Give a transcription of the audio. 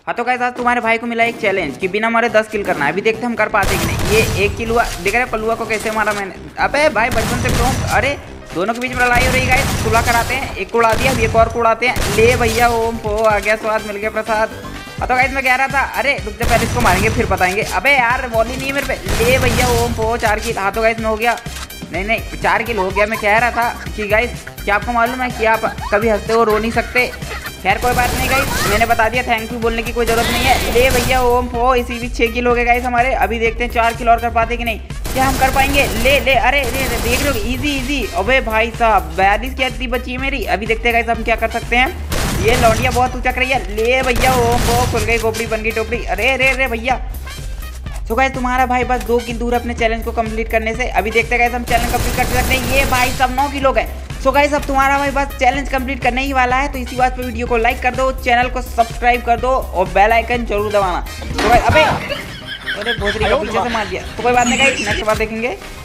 हाँ तो गाइस आज तुम्हारे भाई को मिला एक चैलेंज कि बिना मारे 10 किल करना है। अभी देखते हैं हम कर पाते कि नहीं। ये 1 किल हुआ, देख रहे पल्लुआ को कैसे मारा मैंने। अबे भाई बचपन से प्रो, अरे दोनों के बीच में लड़ाई हो रही है गाइस। सुलह कराते हैं, एक को उड़ा दिया, एक और को उड़ाते हैं। ले भैया ओम पो आ गया, स्वाद मिल गया प्रसाद। हाँ तो गाइस मैं कह रहा था, अरे रुक जा पहले इसको मारेंगे फिर बताएंगे। अबे यार वॉली नहीं है मेरे पे। ले भैया ओम पो 4 किल। हाँ तो गाइस में हो गया, नहीं 4 किल हो गया। मैं कह रहा था कि गाइस क्या आपको मालूम है कि आप कभी हंसते हो रो नहीं सकते। खैर कोई बात नहीं गाइस, मैंने बता दिया, थैंक यू बोलने की कोई जरूरत नहीं है। ले भैया ओम फो, इसी भी 6 किल हो गए गाइस हमारे। अभी देखते हैं 4 किल और कर पाते कि नहीं। क्या हम कर पाएंगे? ले ले, अरे देख रहे हो इजी इजी। अबे भाई साहब 42 की हड्डी बची है मेरी। अभी देखते हैं गाइस हम क्या कर सकते हैं। ये लौंडिया बहुत ऊंचा कर रही है। ले भैया ओम फो, खुल गई खोपड़ी, बन गई टोपड़ी। अरे भैया। तो गाइस तुम्हारा भाई बस 2 किल दूर अपने चैलेंज को कंप्लीट करने से। अभी देखते हैं गाइस हम चैलेंज कंप्लीट कर सकते हैं। ये भाई सब 9 किलो गए। सो गाइस अब तुम्हारा भाई बस चैलेंज कंप्लीट करने ही वाला है। तो इसी बात पे वीडियो को लाइक कर दो, चैनल को सब्सक्राइब कर दो और बेल आइकन जरूर दबाना। तो गाइस अबे अरे भोसड़ी का पीछे से मार दिया। तो कोई बात नहीं गाइस, नेक्स्ट बार देखेंगे।